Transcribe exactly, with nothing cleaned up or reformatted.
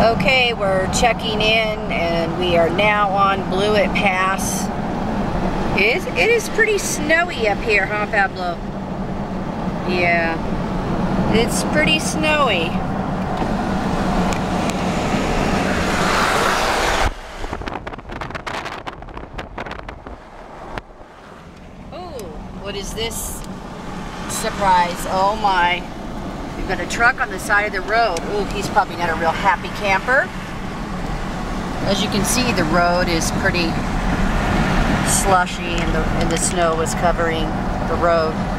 Okay, we're checking in and we are now on Blewett Pass. It is, it is pretty snowy up here, huh, Pablo? Yeah, it's pretty snowy. Oh, what is this surprise? Oh my. We've got a truck on the side of the road. Ooh, he's probably not a real happy camper. As you can see, the road is pretty slushy and the, and the snow is covering the road.